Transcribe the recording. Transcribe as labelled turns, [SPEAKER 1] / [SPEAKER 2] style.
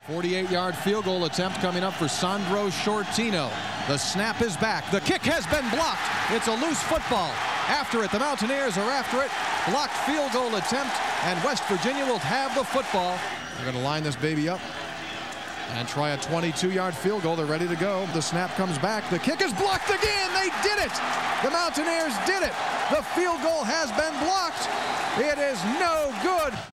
[SPEAKER 1] 48-yard field goal attempt coming up for Sandro Shortino. The snap is back. The kick has been blocked. It's a loose football. After it, the Mountaineers are after it. Blocked field goal attempt, and West Virginia will have the football. They're going to line this baby up and try a 22-yard field goal. They're ready to go. The snap comes back. The kick is blocked again. They did it. The Mountaineers did it. The field goal has been blocked. It is no good.